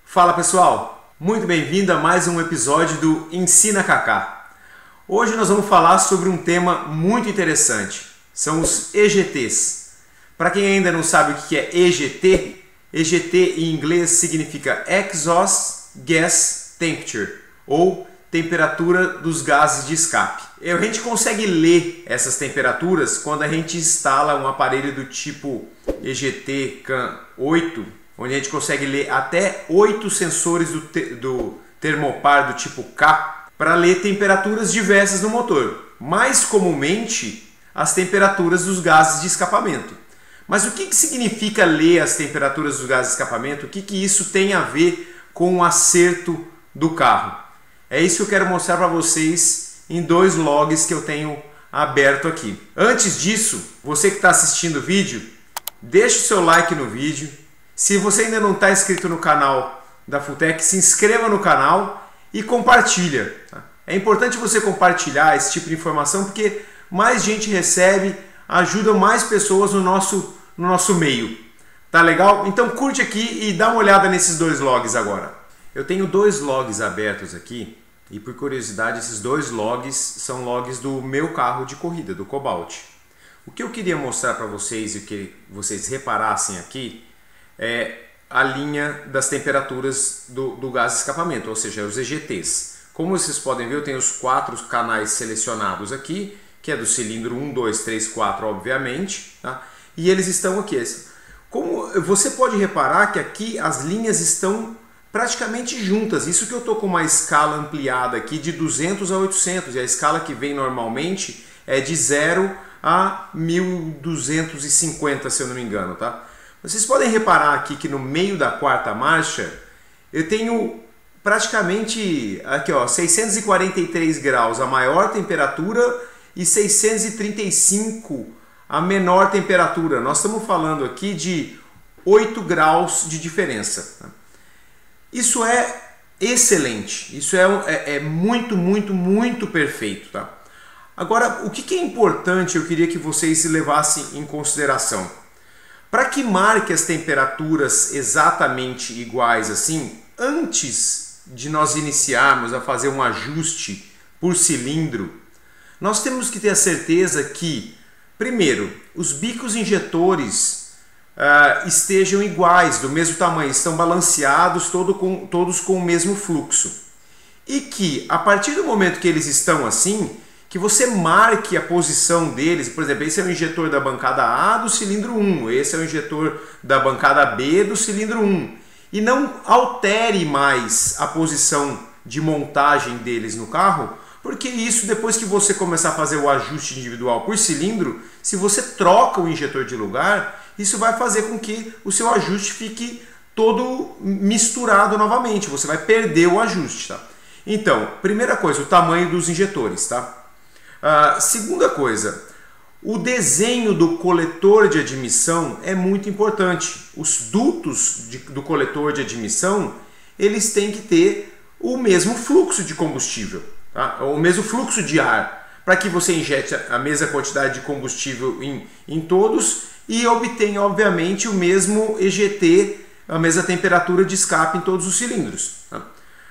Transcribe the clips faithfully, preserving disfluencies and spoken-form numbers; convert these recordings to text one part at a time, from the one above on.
Fala pessoal, muito bem-vindo a mais um episódio do Ensina Kaká. Hoje nós vamos falar sobre um tema muito interessante, são os E G Ts. Para quem ainda não sabe o que é E G T, E G T em inglês significa Exhaust Gas Temperature, ou temperatura dos gases de escape. A gente consegue ler essas temperaturas quando a gente instala um aparelho do tipo E G T CAN oito, onde a gente consegue ler até oito sensores do, te do termopar do tipo K para ler temperaturas diversas no motor. Mais comumente, as temperaturas dos gases de escapamento. Mas o que, que significa ler as temperaturas dos gases de escapamento? O que, que isso tem a ver com o acerto do carro? É isso que eu quero mostrar para vocês em dois logs que eu tenho aberto aqui. Antes disso, você que está assistindo o vídeo, deixe o seu like no vídeo. Se você ainda não está inscrito no canal da Fulltech, se inscreva no canal e compartilha. É importante você compartilhar esse tipo de informação porque mais gente recebe, ajuda mais pessoas no nosso, no nosso meio. Tá legal? Então curte aqui e dá uma olhada nesses dois logs agora. Eu tenho dois logs abertos aqui e por curiosidade esses dois logs são logs do meu carro de corrida, do Cobalt. O que eu queria mostrar para vocês e que vocês reparassem aqui é a linha das temperaturas do, do gás de escapamento, ou seja, os E G Ts. Como vocês podem ver, eu tenho os quatro canais selecionados aqui, que é do cilindro um, dois, três, quatro, obviamente, tá? E eles estão aqui. Como você pode reparar que aqui as linhas estão praticamente juntas, isso que eu estou com uma escala ampliada aqui de duzentos a oitocentos, e a escala que vem normalmente é de zero a mil duzentos e cinquenta, se eu não me engano, tá? Vocês podem reparar aqui que no meio da quarta marcha eu tenho praticamente aqui, ó, seiscentos e quarenta e três graus a maior temperatura e seiscentos e trinta e cinco a menor temperatura. Nós estamos falando aqui de oito graus de diferença, tá? Isso é excelente, isso é, é, é muito, muito, muito perfeito, tá? Agora, o que, que é importante, eu queria que vocês levassem em consideração. Para que marque as temperaturas exatamente iguais assim, antes de nós iniciarmos a fazer um ajuste por cilindro, nós temos que ter a certeza que, primeiro, os bicos injetores uh, estejam iguais, do mesmo tamanho, estão balanceados, todo com, todos com o mesmo fluxo. E que, a partir do momento que eles estão assim, que você marque a posição deles, por exemplo, esse é o injetor da bancada A do cilindro um, esse é o injetor da bancada B do cilindro um, e não altere mais a posição de montagem deles no carro, porque isso, depois que você começar a fazer o ajuste individual por cilindro, se você troca o injetor de lugar, isso vai fazer com que o seu ajuste fique todo misturado novamente, você vai perder o ajuste, tá? Então, primeira coisa, o tamanho dos injetores, tá? Uh, segunda coisa, o desenho do coletor de admissão é muito importante. Os dutos de, do coletor de admissão, eles têm que ter o mesmo fluxo de combustível, tá? O mesmo fluxo de ar, para que você injete a mesma quantidade de combustível em, em todos e obtenha, obviamente, o mesmo E G T, a mesma temperatura de escape em todos os cilindros, tá?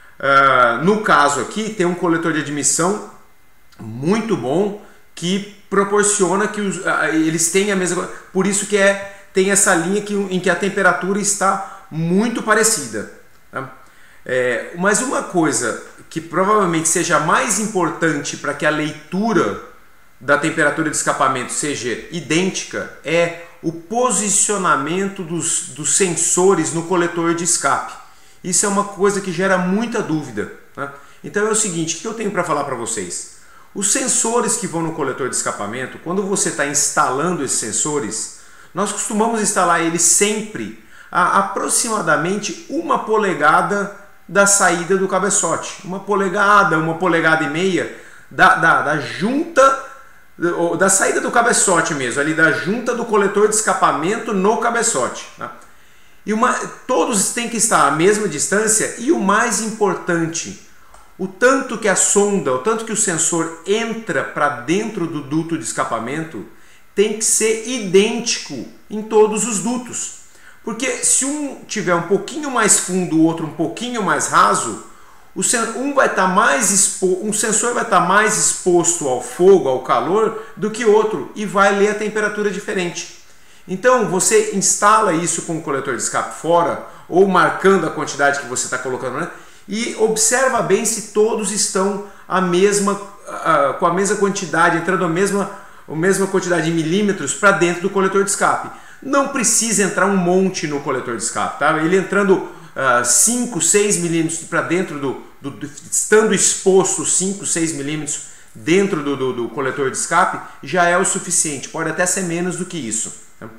Uh, no caso aqui, tem um coletor de admissão muito bom que proporciona que os, uh, eles tenham a mesma, por isso que é, tem essa linha que, em que a temperatura está muito parecida, tá? É, mas uma coisa que provavelmente seja mais importante para que a leitura da temperatura de escapamento seja idêntica é o posicionamento dos, dos sensores no coletor de escape. Isso é uma coisa que gera muita dúvida, tá? Então é o seguinte, o que eu tenho para falar para vocês? Os sensores que vão no coletor de escapamento, quando você está instalando esses sensores, nós costumamos instalar eles sempre a aproximadamente uma polegada da saída do cabeçote. Uma polegada, uma polegada e meia da, da, da junta, da saída do cabeçote mesmo, ali da junta do coletor de escapamento no cabeçote, tá? E uma, todos têm que estar à mesma distância e o mais importante, o tanto que a sonda, o tanto que o sensor entra para dentro do duto de escapamento tem que ser idêntico em todos os dutos. Porque se um tiver um pouquinho mais fundo, o outro um pouquinho mais raso, o um vai estar mais expo... um sensor vai estar mais exposto ao fogo, ao calor, do que outro e vai ler a temperatura diferente. Então você instala isso com o coletor de escape fora ou marcando a quantidade que você está colocando, né? E observa bem se todos estão a mesma, uh, com a mesma quantidade, entrando a mesma, a mesma quantidade de milímetros para dentro do coletor de escape. Não precisa entrar um monte no coletor de escape, tá? Ele entrando uh, cinco, seis milímetros para dentro do, do, do, estando exposto cinco, seis milímetros dentro do, do, do coletor de escape, já é o suficiente, pode até ser menos do que isso. Tá?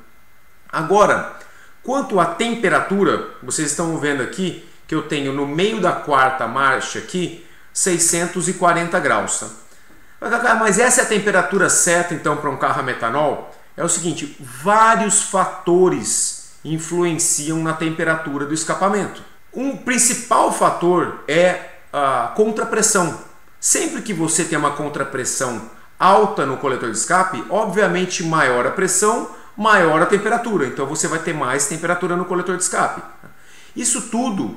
Agora, quanto à temperatura, vocês estão vendo aqui que eu tenho no meio da quarta marcha aqui seiscentos e quarenta graus. Tá? Mas essa é a temperatura certa então para um carro a metanol? É o seguinte, vários fatores influenciam na temperatura do escapamento. Um principal fator é a contrapressão. Sempre que você tem uma contrapressão alta no coletor de escape, obviamente maior a pressão, maior a temperatura. Então você vai ter mais temperatura no coletor de escape. Isso tudo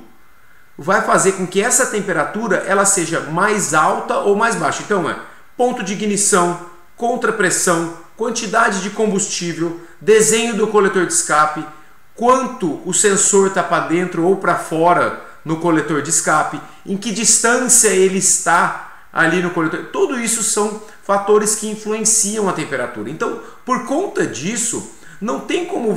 vai fazer com que essa temperatura ela seja mais alta ou mais baixa. Então é ponto de ignição, contrapressão, quantidade de combustível, desenho do coletor de escape, quanto o sensor está para dentro ou para fora no coletor de escape, em que distância ele está ali no coletor. Tudo isso são fatores que influenciam a temperatura. Então, por conta disso, não tem como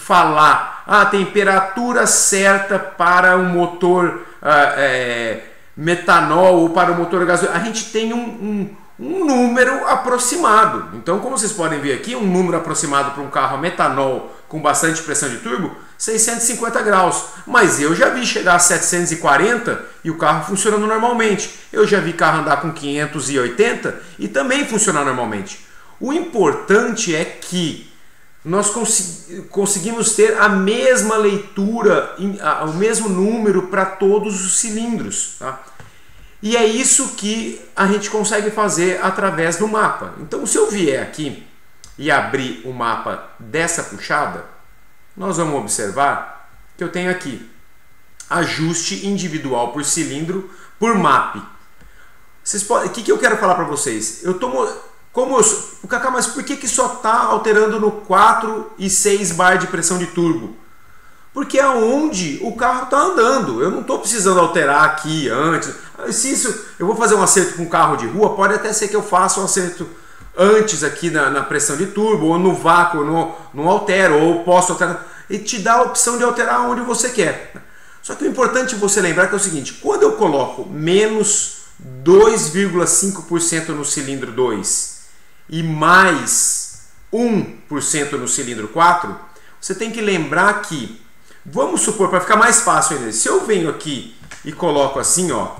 falar a temperatura certa para um motor ah, é, metanol ou para o motor gasolina. A gente tem um, um, um número aproximado. Então, como vocês podem ver aqui, um número aproximado para um carro a metanol com bastante pressão de turbo, seiscentos e cinquenta graus. Mas eu já vi chegar a setecentos e quarenta e o carro funcionando normalmente. Eu já vi carro andar com quinhentos e oitenta e também funcionar normalmente. O importante é que nós conseguimos ter a mesma leitura, o mesmo número para todos os cilindros. Tá? E é isso que a gente consegue fazer através do mapa. Então, se eu vier aqui e abrir o mapa dessa puxada, nós vamos observar que eu tenho aqui ajuste individual por cilindro por map. Vocês podem, o que, que eu quero falar para vocês? Eu tomo, como eu, o Kaká, mas por que, que só está alterando no quatro e seis bar de pressão de turbo? Porque é onde o carro está andando. Eu não estou precisando alterar aqui antes. Se isso, eu vou fazer um acerto com um carro de rua, pode até ser que eu faça um acerto antes aqui na, na pressão de turbo, ou no vácuo, no, não altero, ou posso alterar. E te dá a opção de alterar onde você quer. Só que o importante você lembrar que é o seguinte, quando eu coloco menos dois vírgula cinco por cento no cilindro dois e mais um por cento no cilindro quatro, você tem que lembrar que, vamos supor, para ficar mais fácil ainda, se eu venho aqui e coloco assim, ó,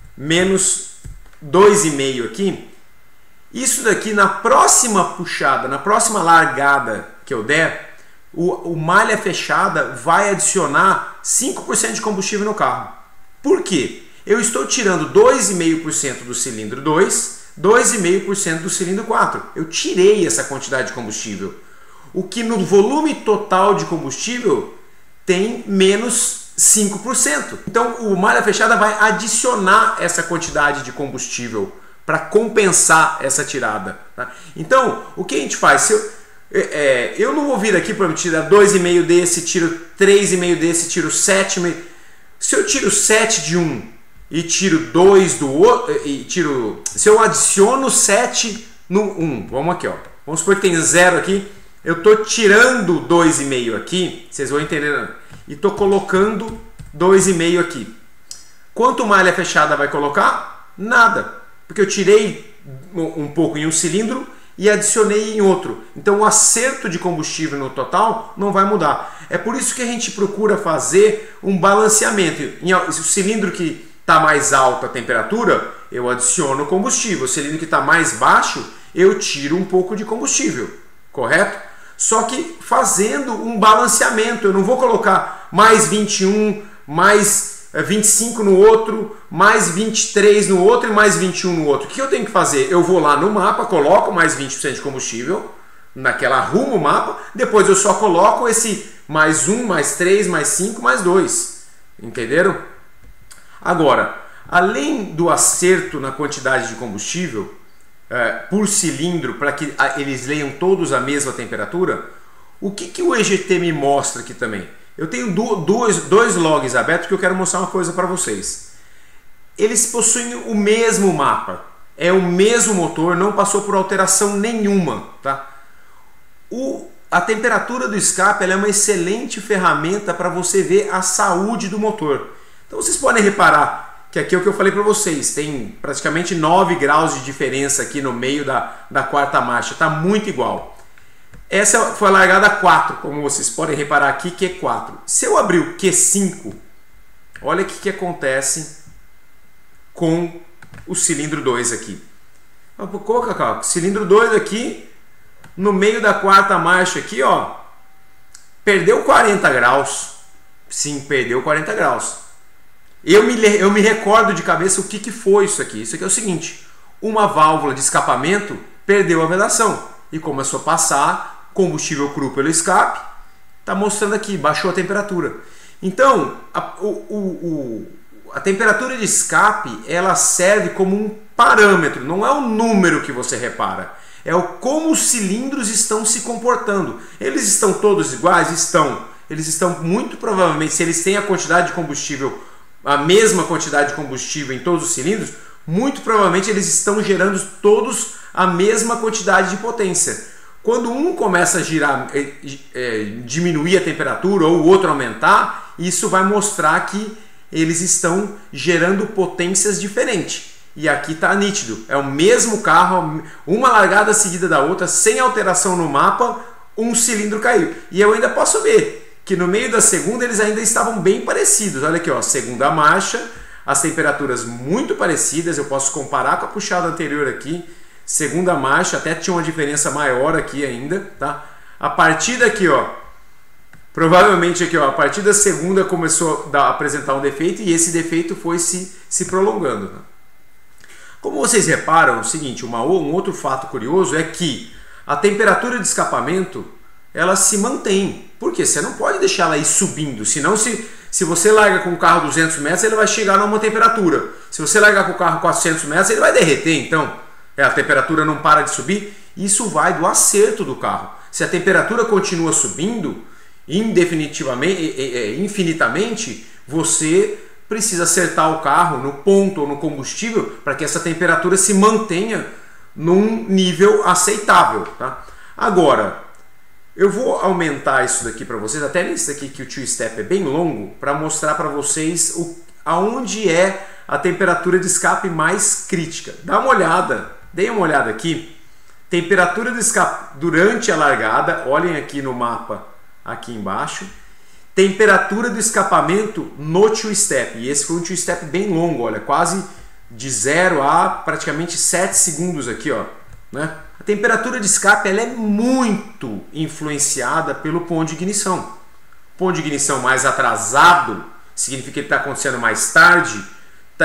menos dois vírgula cinco aqui, isso daqui na próxima puxada, na próxima largada que eu der, o, o malha fechada vai adicionar cinco por cento de combustível no carro. Por quê? Eu estou tirando dois vírgula cinco por cento do cilindro dois, dois vírgula cinco por cento do cilindro quatro. Eu tirei essa quantidade de combustível. O que no volume total de combustível tem menos cinco por cento. Então o malha fechada vai adicionar essa quantidade de combustível para compensar essa tirada. Tá? Então, o que a gente faz? Se eu, é, eu não vou vir aqui para tirar dois vírgula cinco desse, tiro três vírgula cinco desse, tiro sete vírgula cinco. Se eu tiro sete de um e tiro dois do outro, e tiro, se eu adiciono sete no um, vamos aqui, ó. Vamos supor que tem zero aqui, eu estou tirando dois vírgula cinco aqui, vocês vão entender, e estou colocando dois vírgula cinco aqui. Quanto malha fechada vai colocar? Nada. Porque eu tirei um pouco em um cilindro e adicionei em outro. Então o acerto de combustível no total não vai mudar. É por isso que a gente procura fazer um balanceamento. Em o cilindro que está mais alta a temperatura, eu adiciono combustível. O cilindro que está mais baixo, eu tiro um pouco de combustível. Correto? Só que fazendo um balanceamento. Eu não vou colocar mais vinte e um, mais vinte e cinco no outro, mais vinte e três no outro e mais vinte e um no outro. O que eu tenho que fazer? Eu vou lá no mapa, coloco mais vinte por cento de combustível, naquela arrumo o mapa, depois eu só coloco esse mais um, mais três, mais cinco, mais dois. Entenderam? Agora, além do acerto na quantidade de combustível é, por cilindro, para que eles leiam todos a mesma temperatura, o que, que o E G T me mostra aqui também? Eu tenho dois, dois logs abertos que eu quero mostrar uma coisa para vocês. Eles possuem o mesmo mapa, é o mesmo motor, não passou por alteração nenhuma. Tá? O, a temperatura do escape ela é uma excelente ferramenta para você ver a saúde do motor. Então vocês podem reparar que aqui é o que eu falei para vocês, tem praticamente nove graus de diferença aqui no meio da, da quarta marcha, está muito igual. Essa foi a largada quatro, como vocês podem reparar aqui, Q quatro. Se eu abrir o Q cinco, olha o que, que acontece com o cilindro dois aqui. Coloca cá, cilindro dois aqui, no meio da quarta marcha aqui, ó, perdeu quarenta graus. Sim, perdeu quarenta graus. Eu me, eu me recordo de cabeça o que, que foi isso aqui. Isso aqui é o seguinte, uma válvula de escapamento perdeu a vedação e começou a passar combustível cru pelo escape, está mostrando aqui, baixou a temperatura. Então, a, o, o, a temperatura de escape, ela serve como um parâmetro, não é o número que você repara, é o como os cilindros estão se comportando. Eles estão todos iguais? Estão. Eles estão muito provavelmente, se eles têm a quantidade de combustível, a mesma quantidade de combustível em todos os cilindros, muito provavelmente eles estão gerando todos a mesma quantidade de potência. Quando um começa a girar, é, é, diminuir a temperatura ou o outro aumentar, isso vai mostrar que eles estão gerando potências diferentes. E aqui está nítido, é o mesmo carro, uma largada seguida da outra, sem alteração no mapa, um cilindro caiu. E eu ainda posso ver que no meio da segunda eles ainda estavam bem parecidos. Olha aqui, ó, segunda marcha, as temperaturas muito parecidas, eu posso comparar com a puxada anterior aqui. Segunda marcha, até tinha uma diferença maior aqui ainda, tá? A partir daqui, ó, provavelmente aqui, ó, a partir da segunda começou a apresentar um defeito e esse defeito foi se, se prolongando. Tá? Como vocês reparam, é o seguinte, uma, um outro fato curioso é que a temperatura de escapamento, ela se mantém. Por quê? Você não pode deixar ela ir subindo, senão se, se você larga com o carro duzentos metros, ele vai chegar numa temperatura. Se você largar com o carro quatrocentos metros, ele vai derreter, então... É, a temperatura não para de subir, isso vai do acerto do carro. Se a temperatura continua subindo indefinitivamente, infinitamente, você precisa acertar o carro no ponto ou no combustível para que essa temperatura se mantenha num nível aceitável. Tá? Agora, eu vou aumentar isso daqui para vocês, até nesse aqui que o two-step é bem longo, para mostrar para vocês o, aonde é a temperatura de escape mais crítica. Dá uma olhada. Deem uma olhada aqui, temperatura do escape durante a largada, olhem aqui no mapa, aqui embaixo, temperatura do escapamento no two-step, e esse foi um two-step bem longo, olha, quase de zero a praticamente sete segundos aqui, ó, né? A temperatura de escape ela é muito influenciada pelo ponto de ignição. Ponto de ignição mais atrasado, significa que ele está acontecendo mais tarde,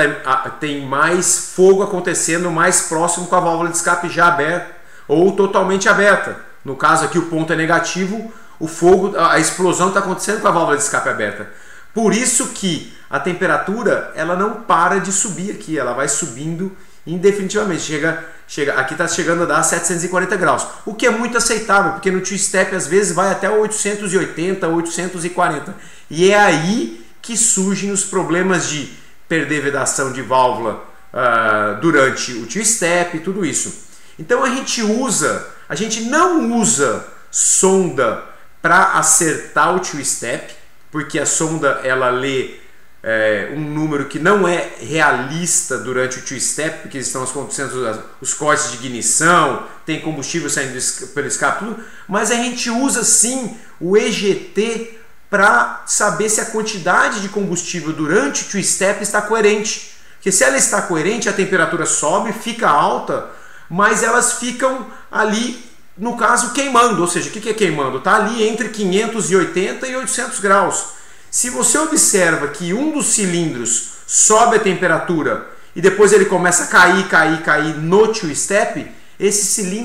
tem mais fogo acontecendo mais próximo com a válvula de escape já aberta ou totalmente aberta. No caso aqui o ponto é negativo, o fogo, a explosão está acontecendo com a válvula de escape aberta. Por isso que a temperatura ela não para de subir aqui, ela vai subindo indefinitivamente. Chega, chega, aqui está chegando a dar setecentos e quarenta graus, o que é muito aceitável, porque no two-step às vezes vai até oitocentos e oitenta, oitocentos e quarenta. E é aí que surgem os problemas de perder vedação de válvula uh, durante o two-step e tudo isso. Então a gente usa, a gente não usa sonda para acertar o two-step, porque a sonda ela lê é, um número que não é realista durante o two-step, porque estão acontecendo os cortes de ignição, tem combustível saindo pelo escape, tudo, mas a gente usa sim o E G T para saber se a quantidade de combustível durante o two-step está coerente. Porque se ela está coerente, a temperatura sobe, fica alta, mas elas ficam ali, no caso, queimando. Ou seja, o que é queimando? Está ali entre quinhentos e oitenta e oitocentos graus. Se você observa que um dos cilindros sobe a temperatura e depois ele começa a cair, cair, cair no two-step, esse cilindro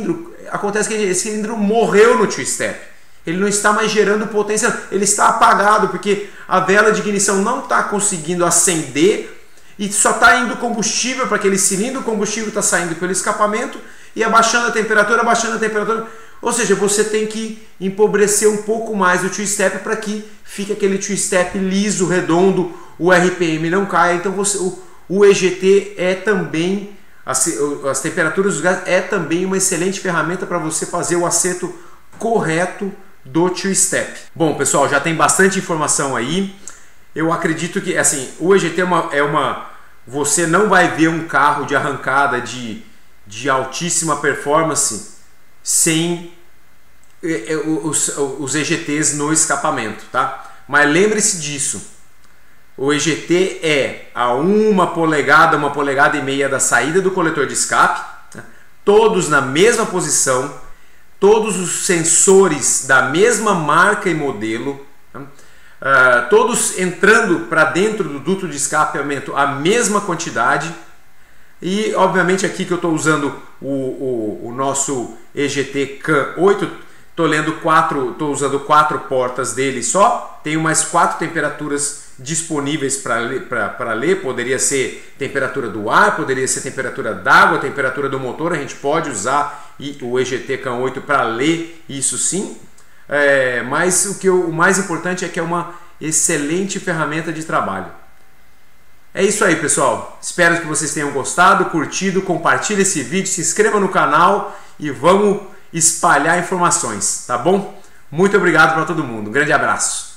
acontece que esse cilindro morreu no two-step. Ele não está mais gerando potência, ele está apagado, porque a vela de ignição não está conseguindo acender e só está indo combustível para aquele cilindro, o combustível está saindo pelo escapamento e abaixando a temperatura, abaixando a temperatura. Ou seja, você tem que empobrecer um pouco mais o two-step para que fique aquele two-step liso, redondo, o R P M não caia. Então você, o, o E G T é também, as, as temperaturas dos gases é também uma excelente ferramenta para você fazer o acerto correto do two-step. Bom, pessoal, já tem bastante informação aí. Eu acredito que assim, o E G T é uma, é uma... Você não vai ver um carro de arrancada de, de altíssima performance sem os, os E G Ts no escapamento, tá? Mas lembre-se disso. O E G T é a uma polegada, uma polegada e meia da saída do coletor de escape, tá? Todos na mesma posição, todos os sensores da mesma marca e modelo, tá? Uh, todos entrando para dentro do duto de escapamento a mesma quantidade. E obviamente aqui que eu estou usando o, o, o nosso E G T CAN oito, estou lendo quatro, estou usando quatro portas dele só, tenho mais quatro temperaturas disponíveis para ler, para ler, poderia ser temperatura do ar, poderia ser temperatura d'água, temperatura do motor, a gente pode usar o E G T CAN oito para ler isso sim. É, mas o, que eu, o mais importante é que é uma excelente ferramenta de trabalho. É isso aí, pessoal. Espero que vocês tenham gostado, curtido, compartilhe esse vídeo, se inscreva no canal e vamos espalhar informações, tá bom? Muito obrigado para todo mundo. Um grande abraço.